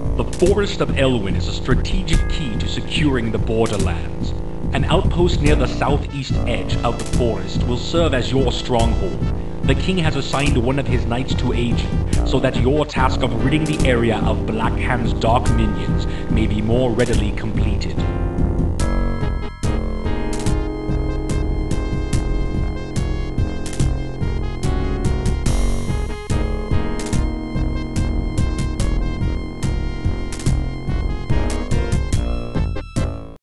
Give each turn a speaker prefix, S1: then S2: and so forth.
S1: The Forest of Elwyn is a strategic key to securing the borderlands. An outpost near the southeast edge of the forest will serve as your stronghold. The king has assigned one of his knights to aid you, so that your task of ridding the area of Blackhand's dark minions may be more readily completed.